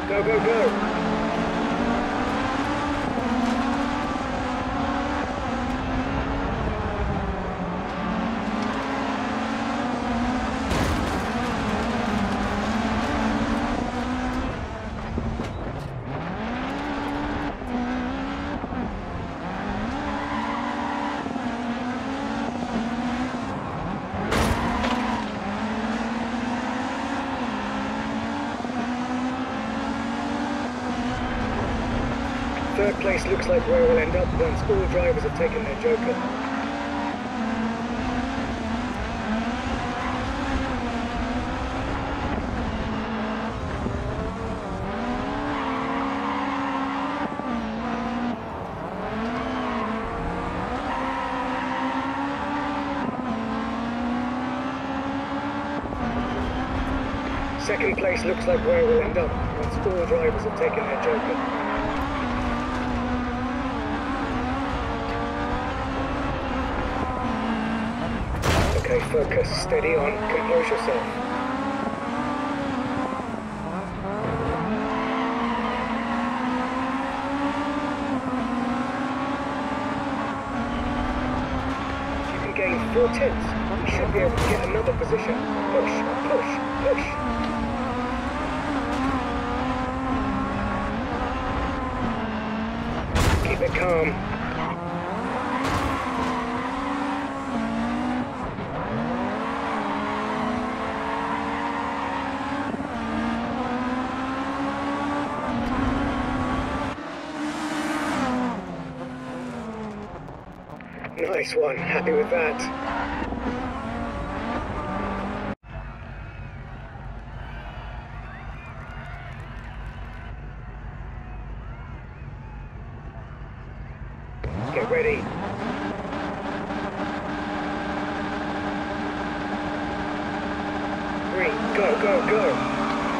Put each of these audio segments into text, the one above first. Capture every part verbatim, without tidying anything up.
Go, go, go! Third place looks like where we'll end up once all drivers have taken their Joker. Second place looks like where we'll end up once all drivers have taken their Joker. Okay, focus, steady on, compose yourself. You can gain four tenths. You should be able to get another position. Push, push, push. Keep it calm. Nice one, happy with that. Get ready. Green, go, go, go.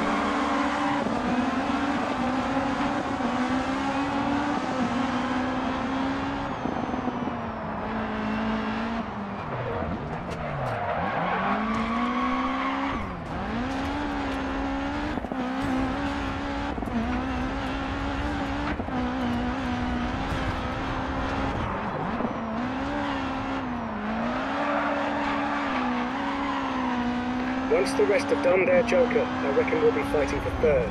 Once the rest have done their Joker, I reckon we'll be fighting for third.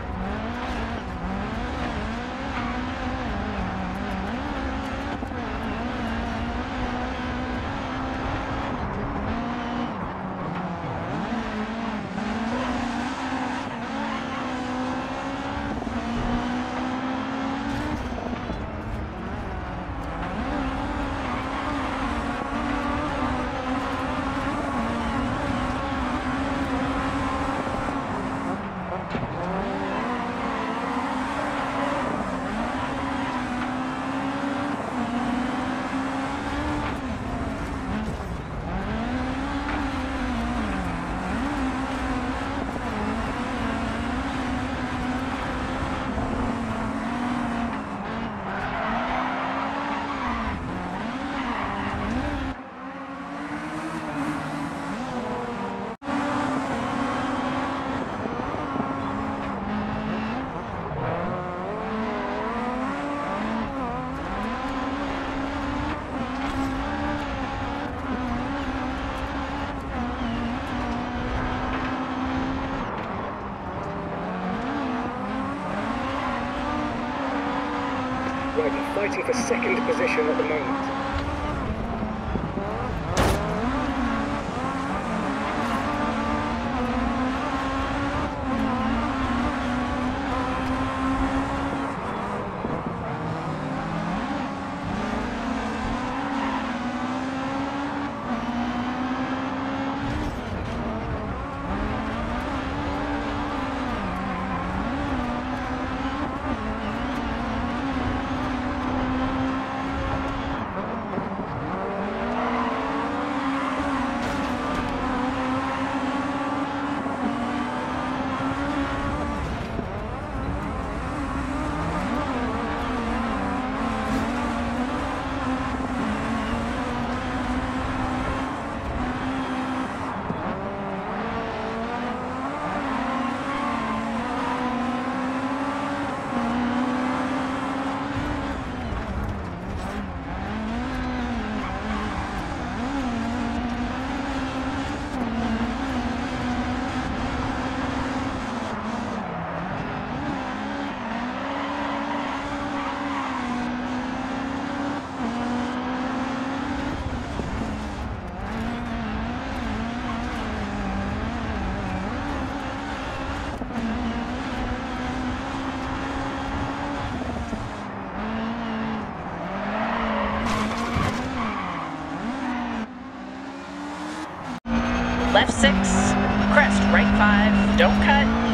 Right, you're fighting for second position at the moment.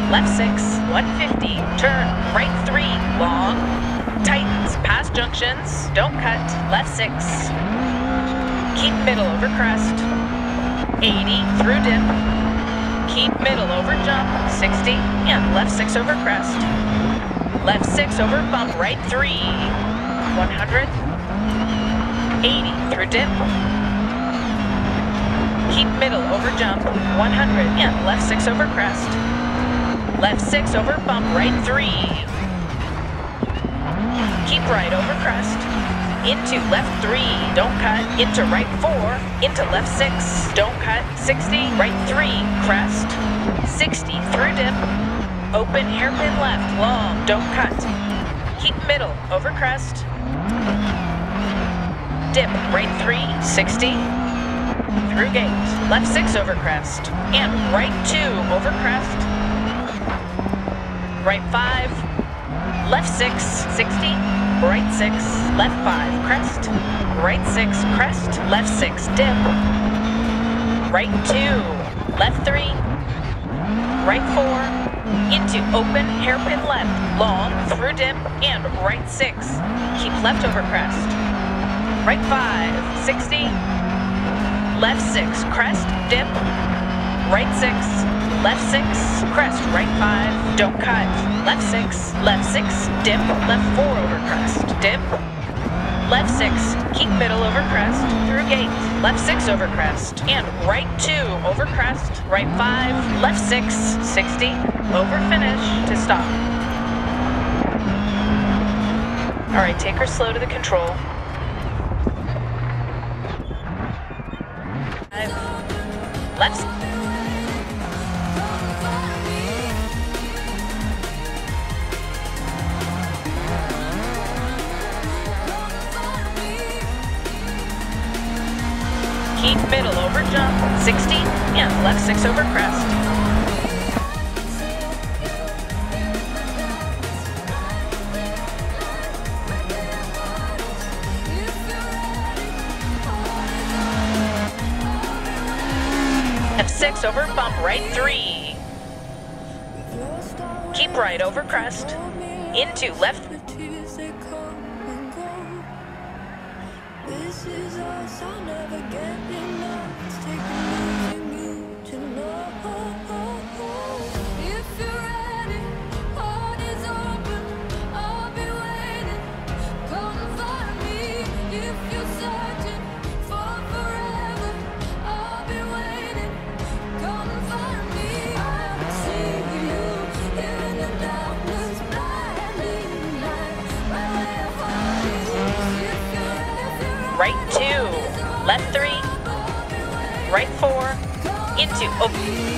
left six, one fifty, turn, right three, long, tightens, past junctions, don't cut, left six, keep middle over crest, eighty, through dip, keep middle over jump, sixty, and left six over crest, left six over bump, right three, one hundred, eighty, through dip, keep middle over jump, one hundred, and left six over crest, left six over bump, right three, keep right over crest, into left three, don't cut, into right four, into left six, don't cut, sixty, right three, crest, sixty, through dip, open hairpin left, long, don't cut, keep middle over crest, dip, right three, sixty, through gate, left six over crest, and right two over crest, right five, left six, sixty, right six, left five, crest, right six, crest, left six, dip, right two, left three, right four, into open hairpin left, long, through dip, and right six, keep left over crest, right five, sixty, left six, crest, dip, right six, left six, crest, right five, don't cut, left six, left six, dip, left four over crest, dip, left six, keep middle over crest, through gate, left six over crest, and right two over crest, right five, left six, sixty, over finish to stop. All right, take her slow to the control. Left. Keep middle over jump, sixty, and left six over crest. Left six over bump, right three. Keep right over crest, into left. This is us, I'll never get enough. It's taking losing you to know. If you're ready, heart is open, I'll be waiting. Come find me if you're searching for forever. I'll be waiting. Come find me. I see you here in the darkness, blinding light. My way of heart is if you're Right two, left three, right four, into open.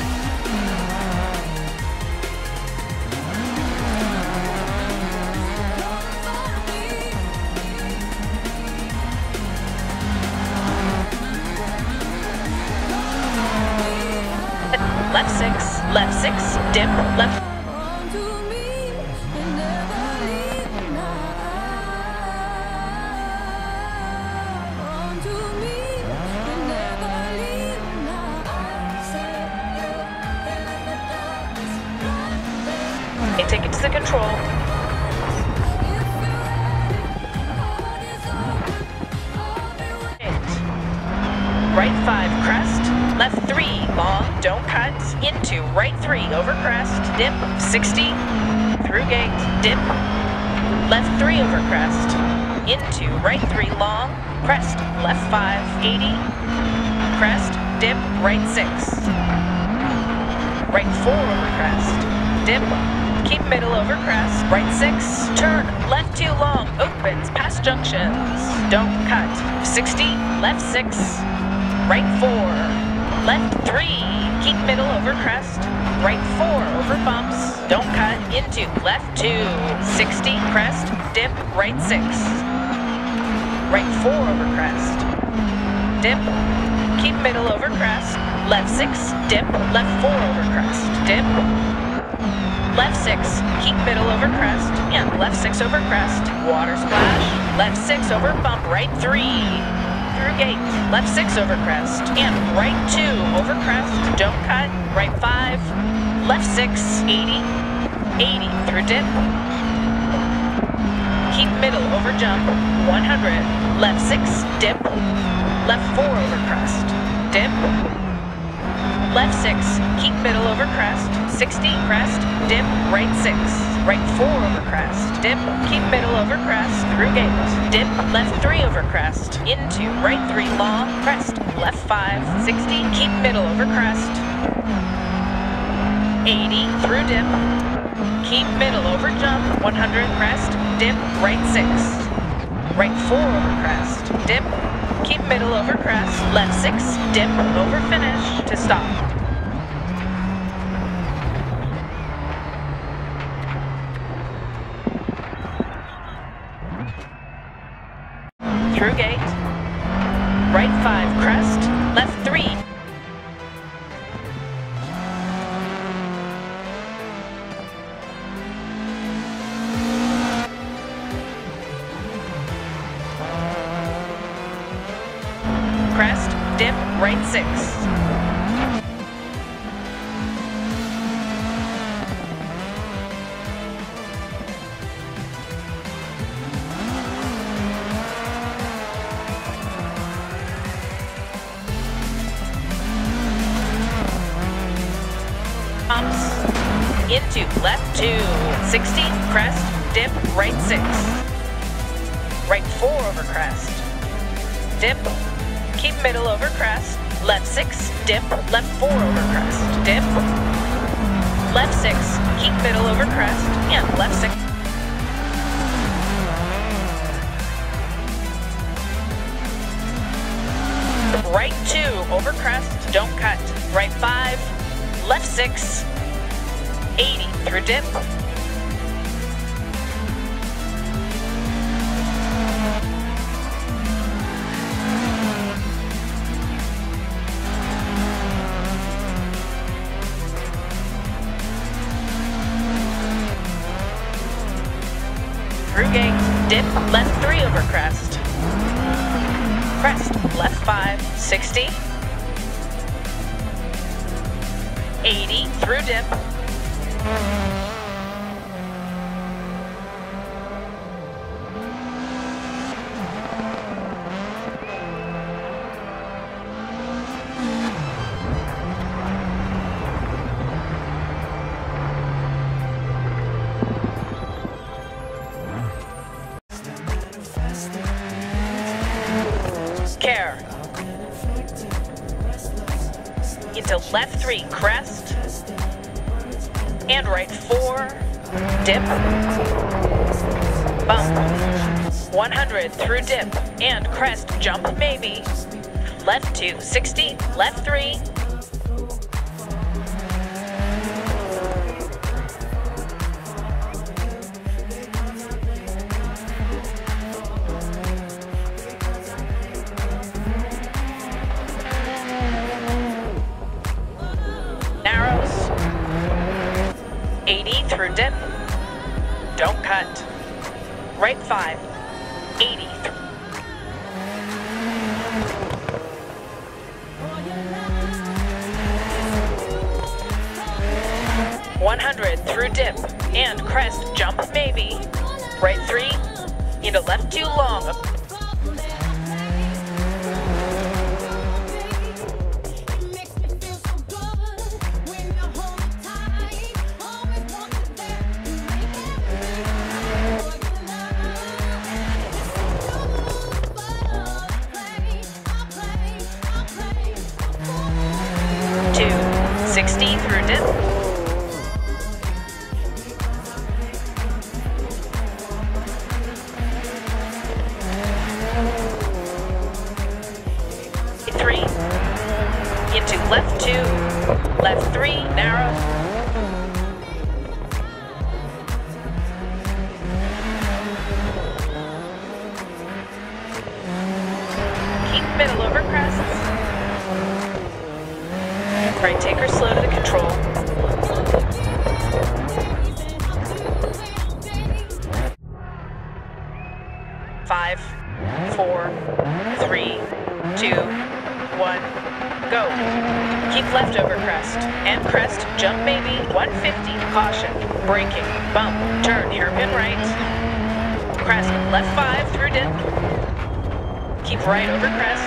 Left six, left six, dip, left. Okay, take it to the control. Right five, crest, left three, long, don't cut, into right three, over crest, dip, sixty, through gate, dip, left three over crest, into right three, long, crest, left five, eighty, crest, dip, right six, right four over crest, dip, keep middle over crest, right six, turn, left two long, opens, past junctions, don't cut, sixty, left six, right four, left three, keep middle over crest, right four over bumps, don't cut, into left two, sixty, crest, dip, right six, right four over crest, dip, keep middle over crest, left six, dip, left four over crest, dip, left six, keep middle over crest, and left six over crest, water splash, left six over bump, right three, through gate, left six over crest, and right two over crest, don't cut, right five, left six, eighty, eighty through dip. Keep middle over jump, one hundred, left six, dip, left four over crest, dip, left six, keep middle over crest, sixty, crest, dip, right six, right four over crest, dip, keep middle over crest, through gate, dip, left three over crest, into right three long, crest, left five, sixty, keep middle over crest, eighty, through dip, keep middle over jump, one hundred, crest, dip, right six, right four over crest, dip, keep middle over crest, left six, dip, over finish to stop. Through gate, right five, crest, left three, crest, dip, right six. Bumps. Into left two, sixty, crest, dip, right six. Right four over crest. Dip, keep middle over crest, left six, dip, left four over crest, dip, left six, keep middle over crest, and left six. Right two over crest, don't cut, right five, left six, eighty through dip, through gate, dip, left three over crest, crest, left five, sixty, eighty through dip, care, into left three, crest, and right four, dip, bump, one hundred through dip, and crest, jump maybe, left two, sixty, left three, eighty through dip, don't cut, right five, eighty through, one hundred through dip, and crest, jump maybe, right three, into left two long, sixty through dip, three, into left two, left three, narrow, keep middle over crests, right taker slow to the control. Five, four, three, two, one, go. Keep left over crest and crest jump maybe, one fifty, caution, braking, bump, turn, hairpin right, crest, left five through dip, keep right over crest,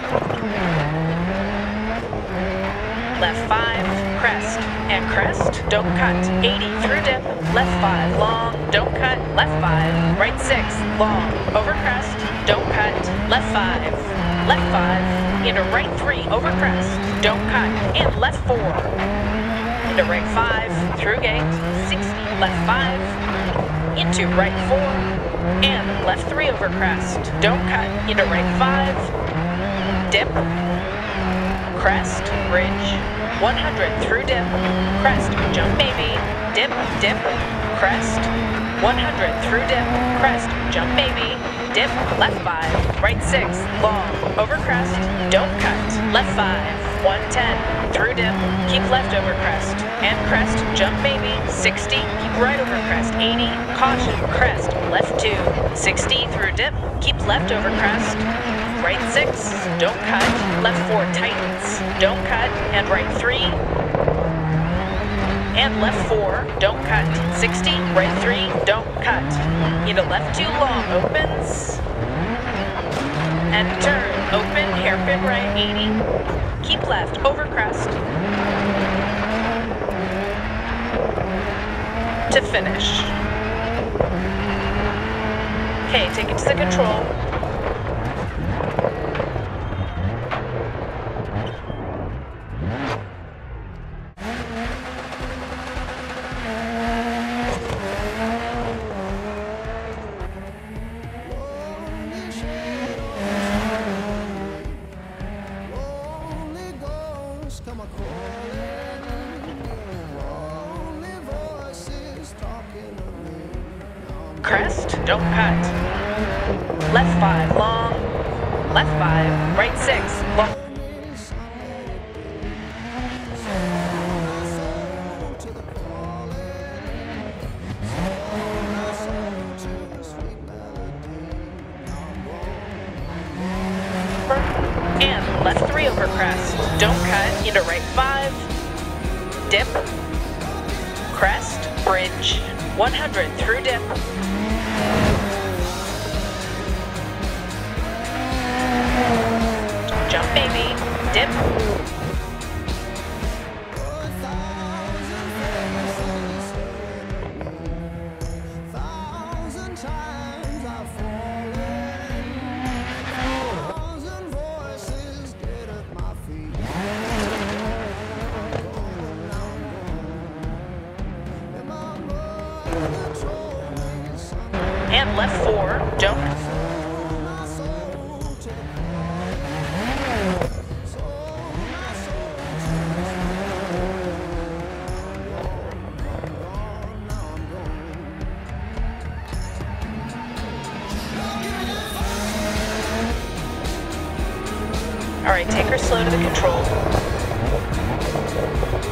left five, crest, and crest, don't cut, eighty through dip, left five, long, don't cut, left five, right six, long, over crest, don't cut, left five, left five, into right three, over crest, don't cut, and left four, into right five, through gate, sixty, left five, into right four, and left three over crest, don't cut, into right five, dip, crest, bridge, one hundred through dip, crest, jump maybe, dip, dip, crest, one hundred through dip, crest, jump maybe, dip, left five, right six, long, over crest, don't cut, left five, one ten, through dip, keep left over crest, and crest, jump maybe, sixty, keep right over crest, eighty, caution, crest, left two, sixty through dip, keep left over crest, right six, don't cut, left four tightens, don't cut, and right three, and left four, don't cut, sixty, right three, don't cut, into left two long, opens, and turn, open, hairpin right, eighty, keep left, over crest, to finish. Okay, take it to the control. Crest, don't cut. Left five, long. Left five, right six, long. And left three over crest. Don't cut, into right five. Dip. Crest, bridge. one hundred through dip. Jump baby, dip. And left four, don't. All right, take her slow to the control.